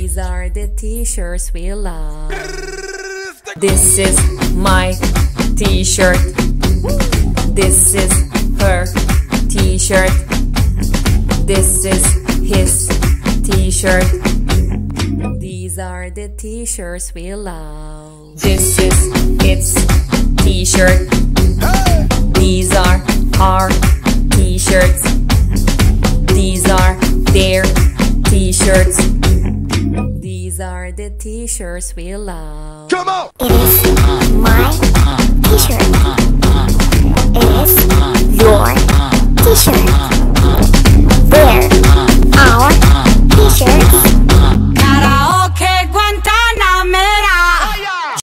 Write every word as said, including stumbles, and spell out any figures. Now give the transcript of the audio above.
These are the t-shirts we love. This is my t-shirt. This is her t-shirt. This is his t-shirt. These are the t-shirts we love. This is its t-shirt. These are our t-shirts. These are their t-shirts. These are the t-shirts we love. Come on!